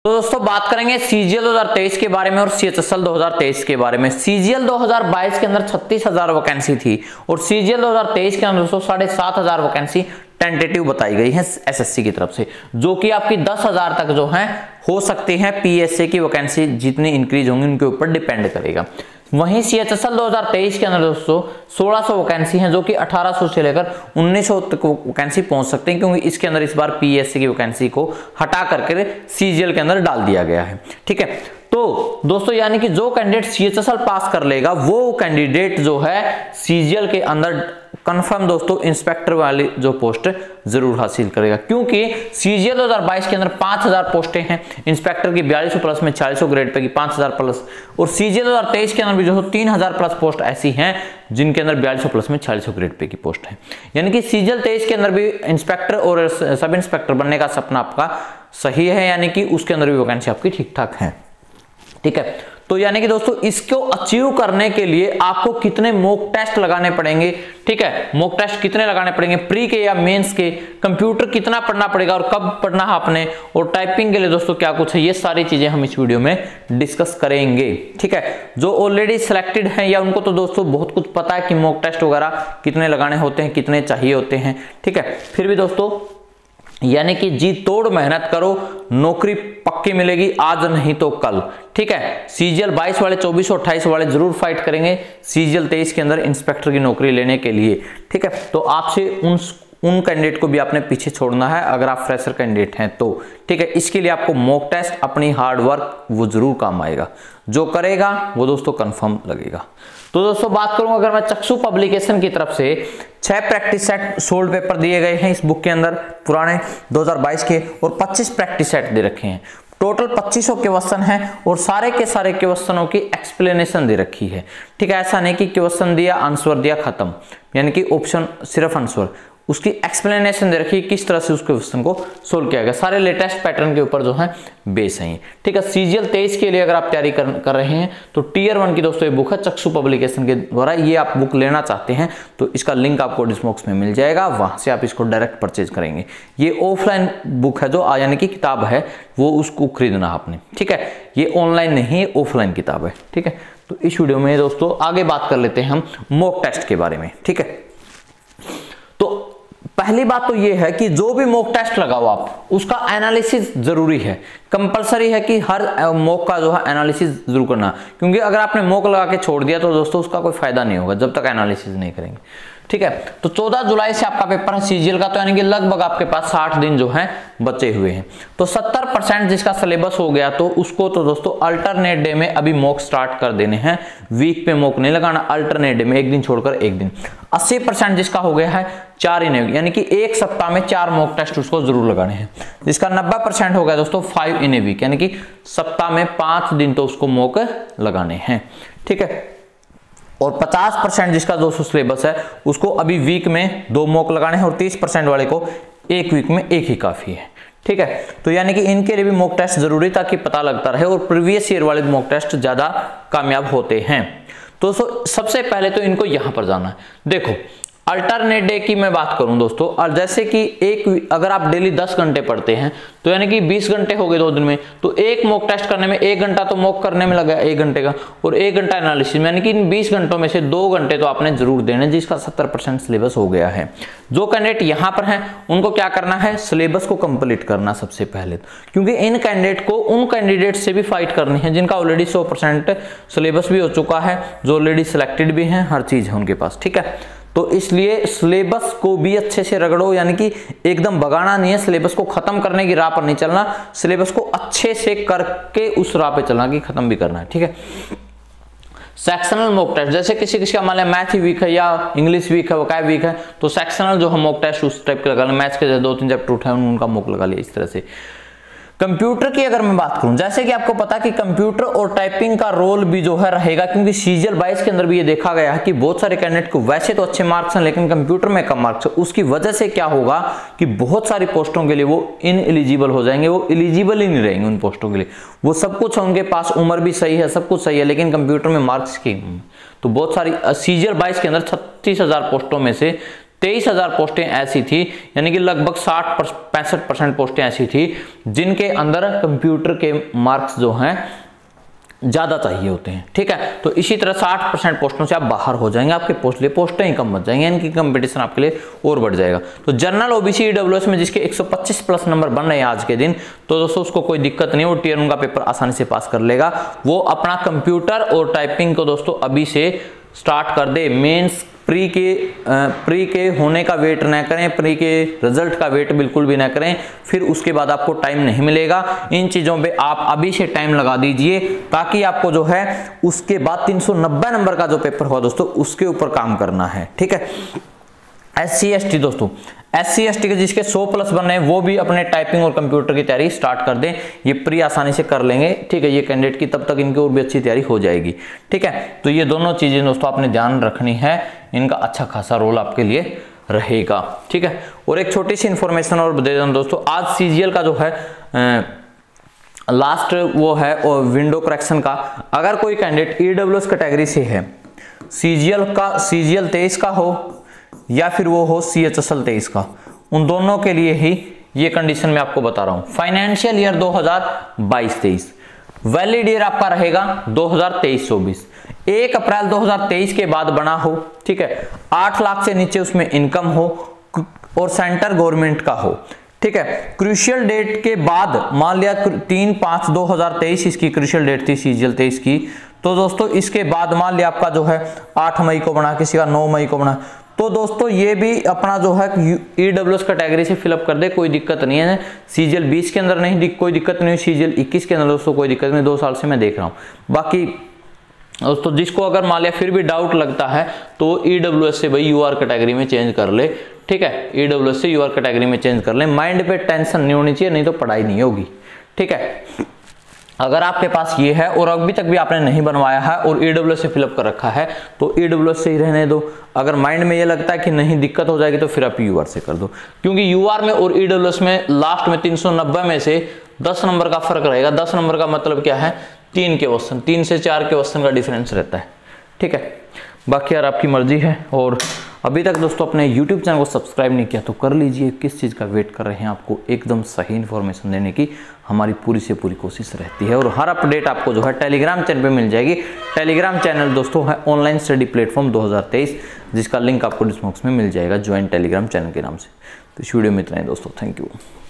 तो दोस्तों बात करेंगे सीजीएल 2023 के बारे में और सीएचएसएल 2023 के बारे में। सीजीएल 2022 के अंदर 36,000 वैकेंसी थी और सीजीएल 2023 के अंदर दोस्तों 7,500 वैकेंसी टेंटेटिव बताई गई है एसएससी की तरफ से, जो कि आपकी 10,000 तक जो है हो सकती है। पीएसए की वैकेंसी जितनी इंक्रीज होंगी उनके ऊपर डिपेंड करेगा। वहीं सीएचएसएल 2023 के अंदर दोस्तों 1600 वैकेंसी हैं, जो कि 1800 से लेकर 1900 तक वैकेंसी पहुंच सकते हैं, क्योंकि इसके अंदर इस बार पीएससी की वैकेंसी को हटा करके सीजीएल के अंदर डाल दिया गया है। ठीक है, तो दोस्तों यानी कि जो कैंडिडेट सीएचएसएल पास कर लेगा वो कैंडिडेट जो है सीजीएल के अंदर कंफर्म दोस्तों इंस्पेक्टर वाली जो पोस्ट जरूर हासिल करेगा, क्योंकि सीजीएल 2022 के अंदर 5000 पोस्टें हैं, इंस्पेक्टर की 4200 प्लस में 400 ग्रेड पे की 5000 प्लस, और सीजीएल 2023 के अंदर भी जो 3000 प्लस पोस्ट ऐसी हैं जिनके अंदर 4200 प्लस में 400 ग्रेड पे की पोस्ट है। यानी कि सीजीएल 23 के अंदर भी इंस्पेक्टर और सब इंस्पेक्टर बनने का सपना आपका सही है, यानी कि उसके अंदर भी वैकेंसी आपकी ठीक ठाक है। ठीक है, तो यानी कि दोस्तों इसको अचीव करने के लिए आपको कितने मॉक टेस्ट लगाने पड़ेंगे। ठीक है, मॉक टेस्ट कितने लगाने पड़ेंगे, प्री के या मेंस के, कंप्यूटर कितना पढ़ना पड़ेगा और कब पढ़ना है आपने, और टाइपिंग के लिए दोस्तों क्या कुछ है, ये सारी चीजें हम इस वीडियो में डिस्कस करेंगे। ठीक है, जो ऑलरेडी सिलेक्टेड हैं या उनको तो दोस्तों बहुत कुछ पता है कि मॉक टेस्ट वगैरह कितने लगाने होते हैं, कितने चाहिए होते हैं। ठीक है, फिर भी दोस्तों यानी कि जी तोड़ मेहनत करो, नौकरी पक्की मिलेगी, आज नहीं तो कल। ठीक है, सीजीएल 22 वाले 2428 वाले जरूर फाइट करेंगे सीजीएल 23 के अंदर इंस्पेक्टर की नौकरी लेने के लिए। ठीक है, तो आपसे उन कैंडिडेट को भी आपने पीछे छोड़ना है अगर आप फ्रेशर कैंडिडेट हैं तो। ठीक है, इसके लिए आपको मॉक टेस्ट, अपनी हार्ड वर्क वो जरूर काम आएगा, जो करेगा वो दोस्तों कंफर्म लगेगा। तो दोस्तों बात करूं अगर मैं चक्षु पब्लिकेशन की तरफ से 6 प्रैक्टिस सेट सोल्ड पेपर दिए गए हैं इस बुक के अंदर पुराने 2022 के, और 25 प्रैक्टिस सेट दे रखे हैं। टोटल 2500 क्वेश्चन है और सारे के सारे क्वेश्चनों की एक्सप्लेनेशन दे रखी है। ठीक है, ऐसा नहीं कि क्वेश्चन दिया आंसर दिया खत्म, यानी कि ऑप्शन सिर्फ आंसर, उसकी एक्सप्लेनेशन दे रखी है किस तरह से उस क्वेश्चन को सोल्व किया गया, सारे लेटेस्ट पैटर्न के ऊपर जो है बेस है। ठीक है, सीजीएल 23 के लिए अगर आप तैयारी कर रहे हैं तो टियर 1 की दोस्तों ये बुक है चक्षु पब्लिकेशन के द्वारा, ये आप बुक लेना चाहते हैं तो इसका लिंक आपको डिस्क्रिप्शन में मिल जाएगा, वहां से आप इसको डायरेक्ट परचेज करेंगे। ये ऑफलाइन बुक है जो यानी कि किताब है, वो उसको खरीदना आपने। ठीक है, ये ऑनलाइन नहीं ऑफलाइन किताब है। ठीक है, तो इस वीडियो में दोस्तों आगे बात कर लेते हैं हम मॉक टेस्ट के बारे में। ठीक है, तो पहली बात तो ये है कि जो भी मॉक टेस्ट लगाओ आप उसका एनालिसिस जरूरी है, कंपलसरी है कि हर मॉक का जो है एनालिसिस जरूर करना, क्योंकि अगर आपने मॉक लगा के छोड़ दिया तो दोस्तों उसका कोई फायदा नहीं होगा जब तक एनालिसिस नहीं करेंगे। ठीक है, तो 14 जुलाई से आपका पेपर है सीजीएल का, तो यानी कि लगभग आपके पास 60 दिन जो है बचे हुए हैं। तो 70% जिसका सिलेबस हो गया तो उसको तो दोस्तों अल्टरनेट डे में अभी मॉक स्टार्ट कर देने हैं, वीक पे मॉक नहीं लगाना, अल्टरनेट डे में एक दिन छोड़कर एक दिन। 80% जिसका हो गया है 4 इन ए, यानी कि एक सप्ताह में 4 मॉक टेस्ट उसको जरूर लगाने हैं। जिसका 90% हो गया दोस्तों 5 इन ए वीक, यानी कि सप्ताह में 5 दिन तो उसको मॉक लगाने हैं। ठीक है, और 50% जिसका दोस्तों सिलेबस है उसको अभी वीक में 2 मॉक लगाने हैं, और 30% वाले को एक वीक में एक ही काफी है। ठीक है, तो यानी कि इनके लिए भी मॉक टेस्ट जरूरी ताकि पता लगता रहे, और प्रीवियस ईयर वाले मॉक टेस्ट ज्यादा कामयाब होते हैं। तो सबसे पहले तो इनको यहां पर जाना है। देखो अल्टरनेट डे की मैं बात करूं दोस्तों, और जैसे कि अगर आप डेली 10 घंटे पढ़ते हैं तो यानी कि 20 घंटे हो गए 2 दिन में, तो एक मॉक टेस्ट करने में 1 घंटा तो मॉक करने में लगा 1 घंटे का, और 1 घंटा एनालिसिस में, यानी कि इन 20 घंटों में से 2 घंटे तो आपने जरूर देने, जिसका 70% सिलेबस हो गया है। जो कैंडिडेट यहां पर हैं उनको क्या करना है, सिलेबस को कंप्लीट करना सबसे पहले, क्योंकि इन कैंडिडेट को उन कैंडिडेट से भी फाइट करनी है जिनका ऑलरेडी 100% सिलेबस भी हो चुका है, जो ऑलरेडी सिलेक्टेड भी है, हर चीज है उनके पास। ठीक है, तो इसलिए सिलेबस को भी अच्छे से रगड़ो, यानी कि एकदम भगाना नहीं है, सिलेबस को खत्म करने की राह पर नहीं चलना, सिलेबस को अच्छे से करके उस राह पे चलना कि खत्म भी करना है। ठीक है, सेक्शनल मॉक टेस्ट, जैसे किसी का मान लिया मैथ ही वीक है या इंग्लिश वीक है, वोकैब वीक है, तो सेक्शनल जो हम मॉक टेस्ट उस टाइप के लगा लें, मैथ्स के 2-3 चैप्टर उठाए उनका मॉक लगा लिया, इस तरह से। कंप्यूटर की अगर मैं बात करूं, जैसे कि आपको पता कि कंप्यूटर और टाइपिंग का रोल भी जो है रहेगा, क्योंकि सीजीएल 22 के अंदर भी ये देखा गया है कि बहुत सारे कैंडिडेट को वैसे तो अच्छे मार्क्स हैं लेकिन कंप्यूटर में कम मार्क्स है। उसकी वजह से क्या होगा कि बहुत सारी पोस्टों के लिए वो इनएलिजिबल हो जाएंगे, वो एलिजिबल ही नहीं रहेंगे उन पोस्टों के लिए। वो सब कुछ है उनके पास, उम्र भी सही है, सब कुछ सही है, लेकिन कंप्यूटर में मार्क्स की तो बहुत सारी सीजीएल 22 के अंदर 36,000 पोस्टों में से 23,000 पोस्टें ऐसी थी, यानी कि लगभग 65% पोस्टें ऐसी थी जिनके अंदर कंप्यूटर के मार्क्स जो हैं ज्यादा चाहिए होते हैं। ठीक है, तो इसी तरह 60% पोस्टों से आप बाहर हो जाएंगे, आपके पोस्टें ही कम बच जाएंगे, इनकी कंपटीशन आपके लिए और बढ़ जाएगा। तो जनरल ओबीसी ईडब्ल्यूएस में जिसके 125 प्लस नंबर बन रहे हैं आज के दिन, तो दोस्तों उसको कोई दिक्कत नहीं, वो टियर 1 का पेपर आसानी से पास कर लेगा। वो अपना कंप्यूटर और टाइपिंग को दोस्तों अभी से स्टार्ट कर दे। मेंस प्री के होने का वेट ना करें, प्री के रिजल्ट का वेट बिल्कुल भी ना करें, फिर उसके बाद आपको टाइम नहीं मिलेगा। इन चीजों पे आप अभी से टाइम लगा दीजिए, ताकि आपको जो है उसके बाद 390 नंबर का जो पेपर हुआ दोस्तों उसके ऊपर काम करना है। ठीक है, SC ST दोस्तों, SC ST के जिसके 100 प्लस बन रहे हैं वो भी अपने टाइपिंग और कंप्यूटर की तैयारी स्टार्ट कर दें, ये प्री आसानी से कर लेंगे। ठीक है, ये कैंडिडेट की तब तक इनकी और भी अच्छी तैयारी हो जाएगी। ठीक है, तो ये दोनों चीजें दोस्तों आपने ध्यान रखनी है, इनका अच्छा खासा रोल आपके लिए रहेगा। ठीक है, और एक छोटी सी इंफॉर्मेशन और दे दूं दोस्तों, आज CGL का जो है लास्ट वो है विंडो करेक्शन का। अगर कोई कैंडिडेट EWS कैटेगरी से है, CGL 23 का हो या फिर वो हो CHSL 23 का, उन दोनों के लिए ही ये कंडीशन मैं आपको बता रहा हूं। फाइनेंशियल ईयर 2022-23 वैलिड ईयर आपका रहेगा 2023-24। 1 अप्रैल 2023 के बाद बना हो, ठीक है, 8 लाख से नीचे उसमें इनकम हो और सेंटर गवर्नमेंट का हो। ठीक है, क्रूशियल डेट के बाद मान लिया 3/5/2023 इसकी क्रूशियल डेट थी CGL 23 की, तो दोस्तों इसके बाद मान लिया आपका जो है 8 मई को बना, किसी का 9 मई को बना, तो दोस्तों ये भी अपना जो है EWS कैटेगरी से फिलअप कर दे, कोई दिक्कत नहीं है। CGL 20 के अंदर नहीं कोई दिक्कत नहीं, CGL 21 के अंदर दोस्तों कोई दिक्कत नहीं, 2 साल से मैं देख रहा हूं। बाकी दोस्तों जिसको अगर मान लिया फिर भी डाउट लगता है तो EWS से भाई UR कैटेगरी में चेंज कर ले। ठीक है, EWS से UR कैटेगरी में चेंज कर ले, माइंड पे टेंशन नहीं होनी चाहिए, नहीं तो पढ़ाई नहीं होगी। ठीक है, अगर आपके पास ये है और अभी तक भी आपने नहीं बनवाया है और EWS से फिलअप कर रखा है तो EWS से ही रहने दो। अगर माइंड में ये लगता है कि नहीं दिक्कत हो जाएगी तो फिर आप UR से कर दो, क्योंकि UR में और EWS में लास्ट में 390 में से 10 नंबर का फर्क रहेगा। 10 नंबर का मतलब क्या है, 3 के क्वेश्चन, 3 से 4 के क्वेश्चन का डिफरेंस रहता है। ठीक है, बाकी यार आपकी मर्जी है। और अभी तक दोस्तों अपने YouTube चैनल को सब्सक्राइब नहीं किया तो कर लीजिए। किस चीज़ का वेट कर रहे हैं, आपको एकदम सही इन्फॉर्मेशन देने की हमारी पूरी से पूरी कोशिश रहती है। और हर अपडेट आपको जो है टेलीग्राम चैनल पे मिल जाएगी। टेलीग्राम चैनल दोस्तों है ऑनलाइन स्टडी प्लेटफॉर्म 2023, जिसका लिंक आपको डिस्क्रिप्शन में मिल जाएगा, ज्वाइन टेलीग्राम चैनल के नाम से। तो इस वीडियो में इतना ही दोस्तों, थैंक यू।